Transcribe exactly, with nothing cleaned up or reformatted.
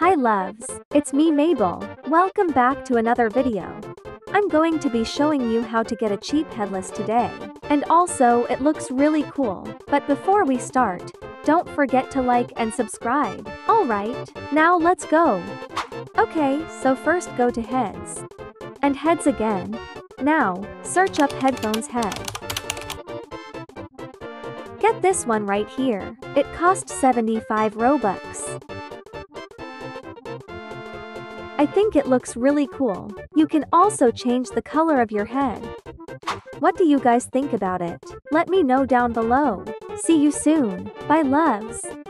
Hi loves, it's me Mabel. Welcome back to another video. I'm going to be showing you how to get a cheap headless today. And also, it looks really cool. But before we start, don't forget to like and subscribe. Alright, now let's go. Okay, so first go to heads. And heads again. Now, search up headphones head. Get this one right here. It costs seventy-five robux. I think it looks really cool. You can also change the color of your head. What do you guys think about it? Let me know down below. See you soon. Bye loves.